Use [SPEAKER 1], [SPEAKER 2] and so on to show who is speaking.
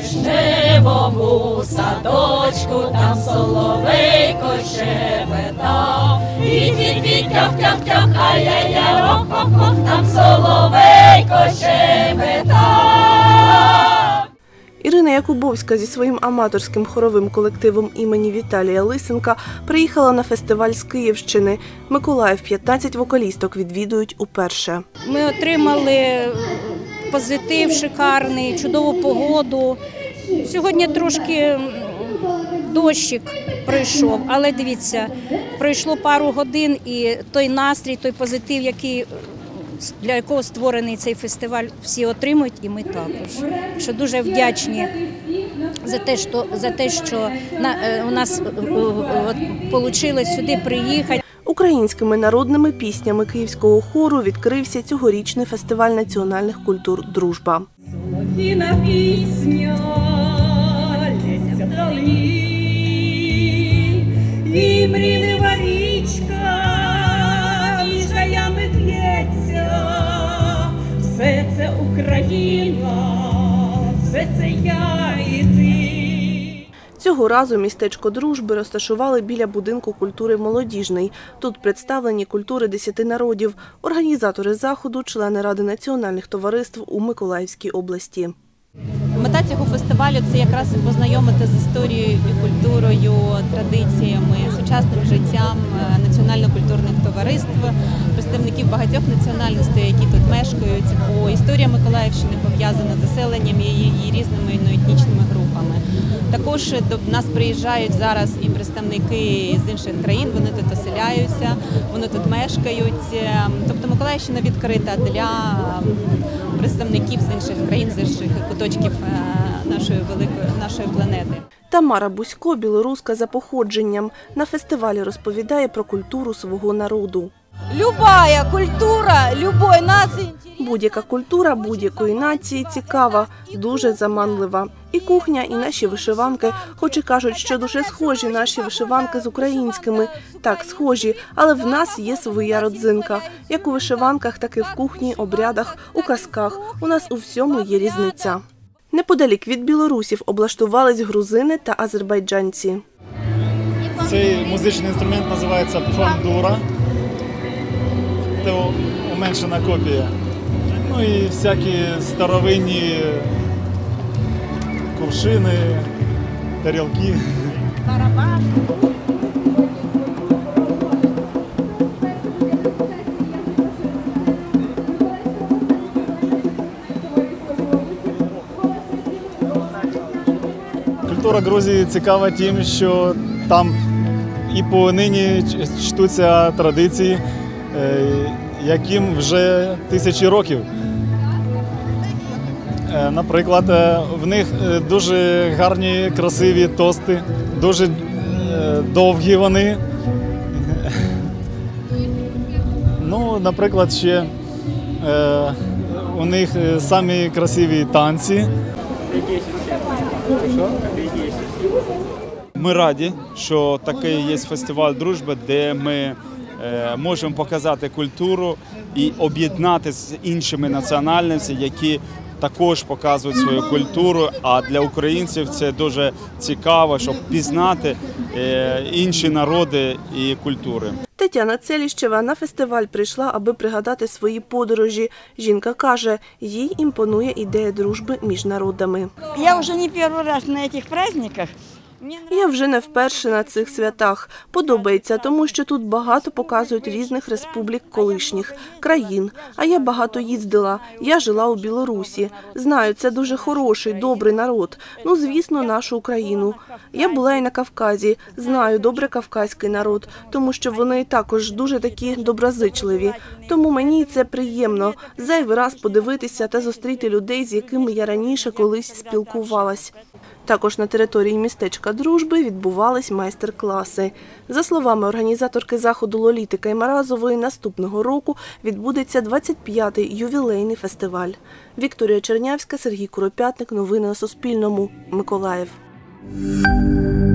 [SPEAKER 1] вишневому садочку, там соловейко щебетав. Віть-віть-віть, тьох-тьох-тьох, ай-яй-яй, ох-ох-ох, там соловейко щебетав.
[SPEAKER 2] Ірина Якубовська зі своїм аматорським хоровим колективом імені Віталія Лисенка приїхала на фестиваль з Київщини. Миколаїв 15 вокалісток відвідують уперше.
[SPEAKER 3] Ми отримали позитив шикарний, чудову погоду. Сьогодні трошки дощик пройшов, але дивіться, пройшло пару годин і той настрій, той позитив, для якого створений цей фестиваль, всі отримують, і ми також. Що дуже вдячні за те, що у нас вийшло сюди приїхати.
[SPEAKER 2] Українськими народними піснями Київського хору відкрився цьогорічний фестиваль національних культур «Дружба».
[SPEAKER 1] Солов'їна пісня лється вдалі, і мрійлива річка між гаями б'ється. Все це Україна, все це я і ти.
[SPEAKER 2] Цього разу містечко «Дружби» розташували біля будинку культури «Молодіжний». Тут представлені культури 10 народів, організатори заходу, члени Ради національних товариств у Миколаївській області.
[SPEAKER 4] Мета цього фестивалю – це якраз познайомити з історією і культурою, традиціями, сучасним життям національно-культурних товариств, представників багатьох національностей, які тут мешкають, бо історія Миколаївщини пов'язана з заселенням її різними етнічними групами. Також до нас приїжджають зараз і представники з інших країн, вони тут оселяються, вони тут мешкають. Тобто Миколаївщина відкрита для представників з інших країн, з інших куточків нашої планети.
[SPEAKER 2] Тамара Бусько – білоруска за походженням. На фестивалі розповідає про культуру свого народу.
[SPEAKER 5] Любая культура любої нації.
[SPEAKER 2] Будь-яка культура будь-якої нації цікава, дуже заманлива. І кухня, і наші вишиванки, хоч і кажуть, що дуже схожі наші вишиванки з українськими. Так, схожі, але в нас є своя родзинка. Як у вишиванках, так і в кухні, обрядах, у казках. У нас у всьому є різниця. Неподалік від білорусів облаштувались грузини та азербайджанці.
[SPEAKER 6] Цей музичний інструмент називається пандура. Це уменшена копія. Ну і всякі старовинні кувшини, тарілки.
[SPEAKER 5] Барабан.
[SPEAKER 6] Культура Грузії цікава тим, що там і понині чтуться традиції, яким вже тисячі років. Наприклад, в них дуже гарні, красиві тости, дуже довгі вони. Ну, наприклад, ще у них самі красиві танці.
[SPEAKER 7] Ми раді, що такий є фестиваль дружби, де ми можемо показати культуру і об'єднати з іншими національностями, які також показують свою культуру, а для українців це дуже цікаво, щоб пізнати інші народи і культури.
[SPEAKER 2] Тетяна Целіщева на фестиваль прийшла, аби пригадати свої подорожі. Жінка каже, їй імпонує ідея дружби між народами.
[SPEAKER 5] Я вже не перший раз на цих праздниках.
[SPEAKER 2] Я вже не вперше на цих святах. Подобається, тому що тут багато показують різних республік колишніх, країн. А я багато їздила. Я жила у Білорусі. Знаю, це дуже хороший, добрий народ. Ну, звісно, нашу Україну. Я була і на Кавказі. Знаю добре кавказький народ, тому що вони також дуже такі доброзичливі. Тому мені це приємно. Зайвий раз подивитися та зустріти людей, з якими я раніше колись спілкувалась. Також на території містечка Дружби відбувались майстер-класи. За словами організаторки заходу Лоліти Каймаразової, наступного року відбудеться 25-й ювілейний фестиваль. Вікторія Чернявська, Сергій Куропятник. Новини на Суспільному. Миколаїв.